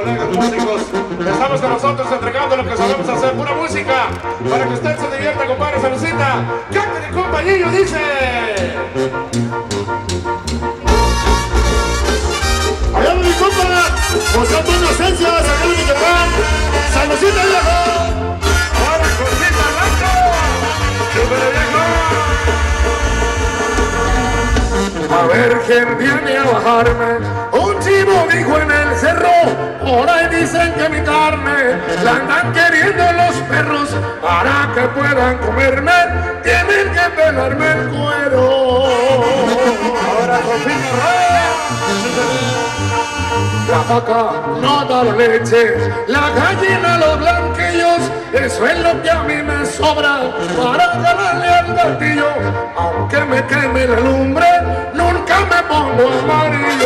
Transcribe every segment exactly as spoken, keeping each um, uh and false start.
colegas músicos. Estamos con nosotros entregando lo que sabemos hacer, pura música, para que usted se divierta, compadre, saludcita. ¡Cántale, compañillo! Dice. Allá mi compa, José Antonio Esencias, allá en Michoacán, saludcita viejo. ¡Ahora, cosita blanco! ¡Súper viejo! A ver quién viene a bajarme. Un chivo dijo en el cerro, ahora dicen que mi carne la andan queriendo los perros. Para que puedan comerme, tienen que pelarme el cuero. ¡Ahora, cosita! La vaca no da la leche, la gallina los blanquillos, eso es lo que a mí me sobra para ganarle al gatillo. Aunque me queme la lumbre, nunca me pongo amarillo.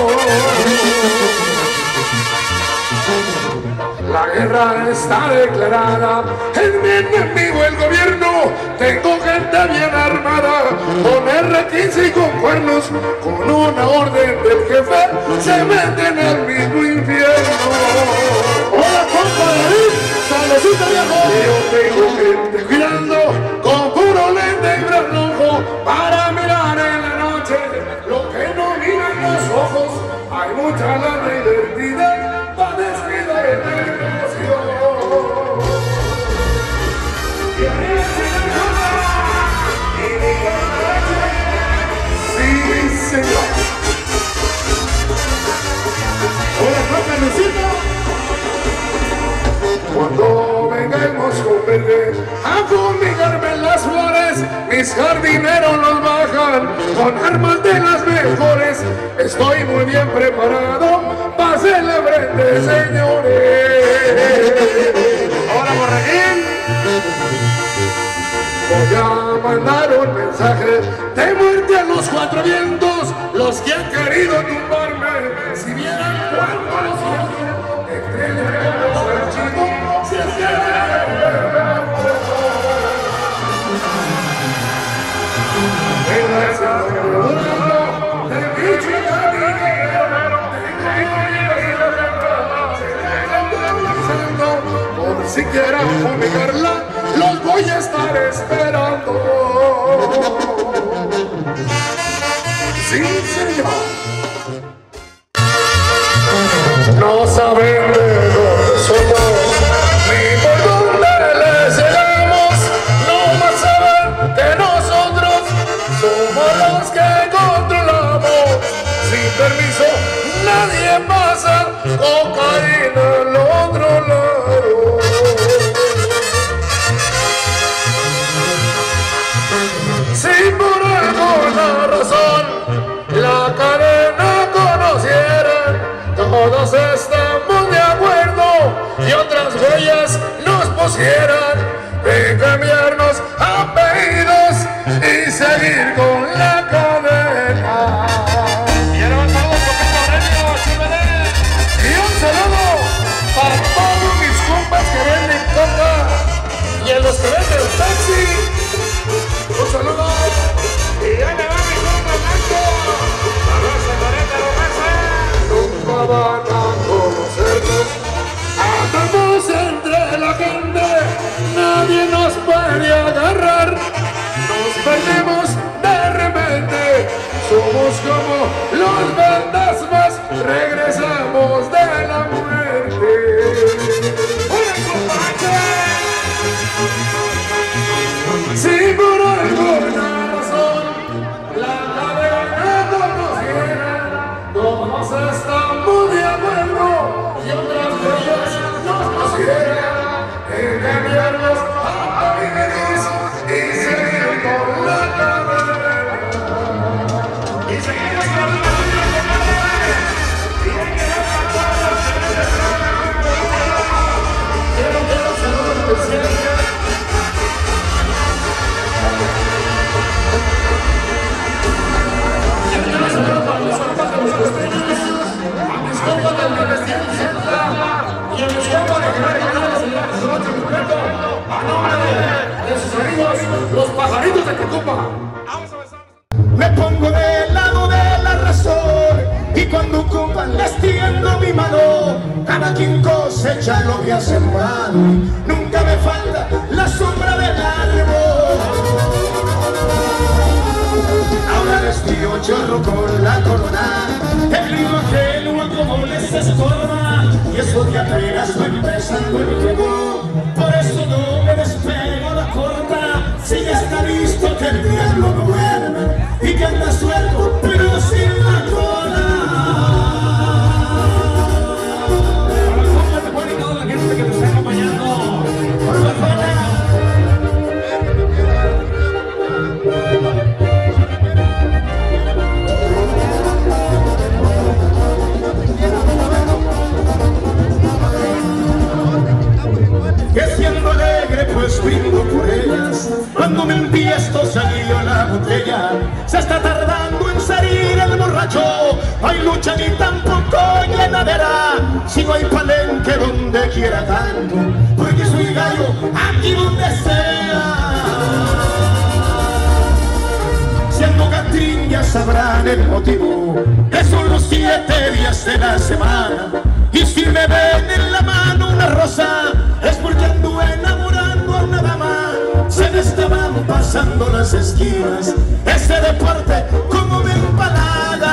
La guerra está declarada, es mi enemigo el gobierno. Tengo gente bien armada, con erre quince y con cuernos. Con una orden del jefe, se meten al mismo infierno. Hola, compa David, saludcita viejo. Yo tengo gente cuidando, con puro lente y gran ojo, para mirar en la noche lo que no miran los ojos. Hay mucha lana invertida para descuidar el negocio. Y arriba se sí, señor. Hola, Juan Lucito. Cuando venga el mosco verde a fumigarme en las flores, mis jardineros los bajan con armas de las mejores. Estoy muy bien preparado para hacerle frente, señores. ¡Ahora, borreguín! Voy a mandar un mensaje de muerte a los cuatro vientos, los que han querido tumbarme. Si vieran cuánto los siento, entreguemos al chico, si es que por si quieran fumigarla, los voy a estar esperando. Sí, señor. No saben de dónde somos, ni por dónde les llegamos. No más saben que nosotros somos los que controlamos. Sin permiso nadie pasa cocaína al otro lado. Si por alguna razón la cadena conociera, todos estamos de acuerdo y otras huellas nos pusieran de cambiarnos apellidos y seguir con la cadena. Y ahora un saludo, Coquito Aurelio, chúpele. Y un saludo para todos mis compas que venden coca y a los que venden taxi. Un saludo. Y ahí le va mi compa blanco. A los cuarenta de Nunca van a conocernos. Andamos entre la gente, nadie nos puede agarrar. Nos perdemos de repente, somos como los fantasmas, regresamos de la muerte. ¡Hola, compadre! Si por alguna razón la cadena conociera, todos estamos de acuerdo y otras huellas nos pusieran en cambiarnos a amigos y seguir con la cadena. Y seguimos con la música, compadre. Y hay que dar la palabra. Quiero que los saludos especiales. Y a mis compas de General Canales y a su completo, a nombre de sus amigos, los pajaritos de Tecupa. Me pongo del lado de la razón y cuando un compa le extiendo mi mano, cada quien cosecha lo que ha sembrado. Nunca me falta la sombra del árbol. Ahora les tío chorro con la corona, el río ajeno a como les estorba, y eso que apenas va empezando el juego. Por eso no me despego la corta, si ya está listo que el diablo no duerme y que anda suelto pero sin la cola. Ahora cómo te pone toda la gente que te está acompañando. Por la zona. Que siendo alegre pues brindo por ellas. Cuando me empiezo salió la botella, se está tardando en salir el borracho. No hay lucha ni tampoco llenadera, si no hay palenque donde quiera canto, porque soy gallo aquí donde sea. Siendo Catrín ya sabrán el motivo, que son los siete días de la semana. Y si me ven en la mano una rosa, es porque ando enamorando a una dama. Se me estaban pasando las esquinas, ese deporte como me empalaga.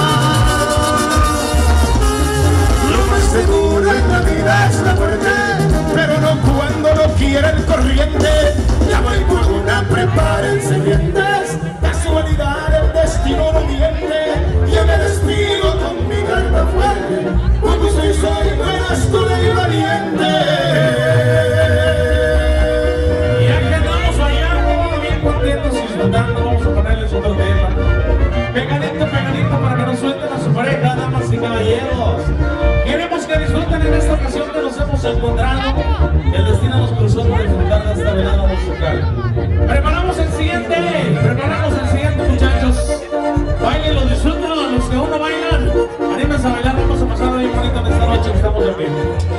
Lo más seguro en la vida es la muerte, pero no cuando lo quiera el corriente. Ya voy por una, prepárense dientes, casualidad el destino no miente. Yo me despido con mi garra fuerte, porque soy soy, no eras tú ley valiente. Y aquí andamos bailando, bien contentos y disfrutando. Vamos a ponerles otro tema. Pegadito, pegadito para que nos suelten a su pareja, damas y caballeros. Queremos que disfruten en esta ocasión que nos hemos encontrado. El destino nos cruzó para disfrutar de esta velada musical. Preparamos el siguiente, preparamos el siguiente, muchachos. Bailenlo, disfrútenlo, los que aún no bailan, anímense a bailar, vamos a pasar bien bonito en esta noche que estamos aquí.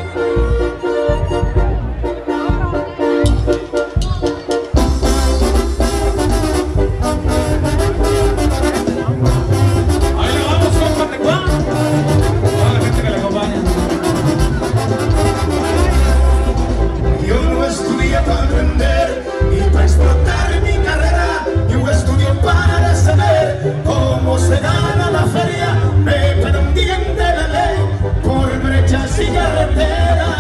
Ahí lo vamos, compa Tecuá, toda la gente que le acompaña. Yo no estudié para aprender ni para explotar mi carrera. Yo estudio para saber cómo se gana la feria. Me prendí de la ley por brechas y carreteras.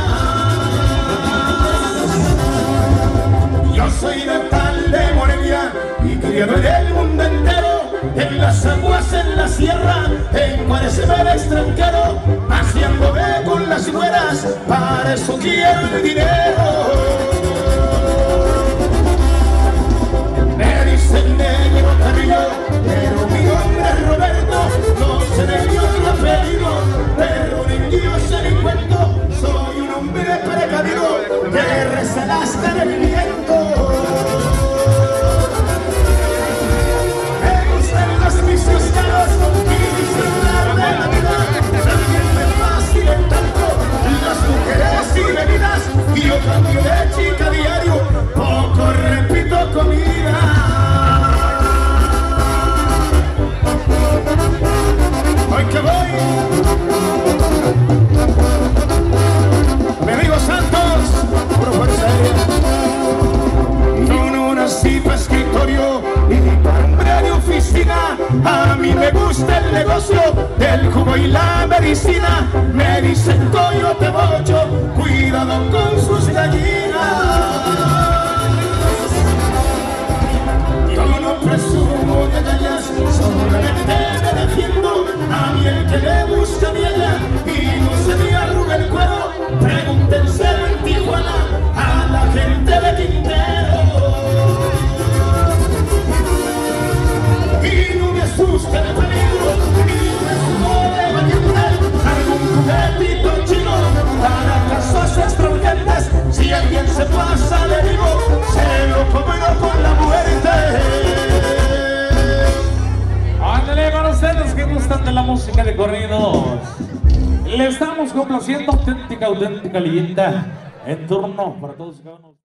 Yo soy natal de Morelia y criado en el mundo entero, en las aguas, en la sierra, en Cuaresma el extranjero, haciéndome con las güeras, para eso quiero el dinero. Me dicen negro Carrillo, pero mi nombre es Roberto. No sé de Dios lo apellido, pero ni Dios se ni cuento. Soy un hombre precavido que reza las del viento. Me gustan los vicios caros y disfrutar de la vida. También me fascinan tanto las mujeres y bebidas, y yo cambio de chica diario, poco repito comida. Hoy que voy, mi amigo Santos, puro fuerza aérea. Yo no nací para escritorio ni para hambre de oficina. A mí me gusta el negocio del jugo y la medicina. Me dicen coyote bocho, cuidado con sus gallinas. Yo no presumo de gallas, solamente me defiendo. A mí el que me gusta viene y no se me arruga el cuero. Pregúntense en Tijuana a la gente de Quintero. Y no me asusta el peligro, ni me subo de valiente. Algún juguetito chino para casos extravagantes. Si alguien se pasa, le digo, se lo comerá con la muerte. Ándale con ustedes que gustan de la música de corridos. Le estamos complaciendo auténtica, auténtica leyenda en turno para todos y cada uno.